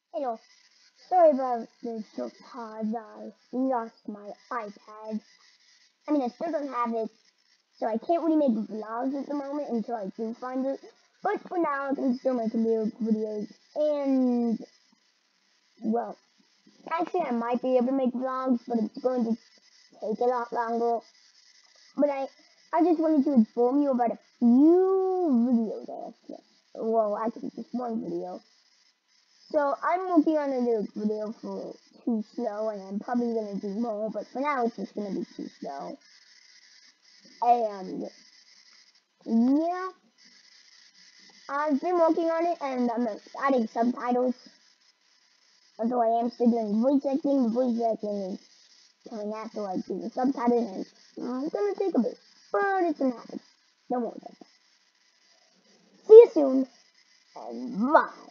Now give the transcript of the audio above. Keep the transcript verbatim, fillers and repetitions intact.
Hello, sorry about the short pause. I lost my iPad. I mean, I still don't have it, so I can't really make vlogs at the moment until I do find it. But for now, I can still make video videos. And, well, actually, I might be able to make vlogs, but it's going to take a lot longer. But I, I just wanted to inform you about a few videos. Actually. Well, actually, just one video. So I'm working on a new video for Too Slow, and I'm probably gonna do more, but for now it's just gonna be Too Slow. And yeah, I've been working on it, and I'm adding subtitles. Although I am still doing voice acting, the voice acting is coming after I do the subtitles, and it's gonna take a bit, but it's gonna happen. Don't worry about that. See you soon, and bye.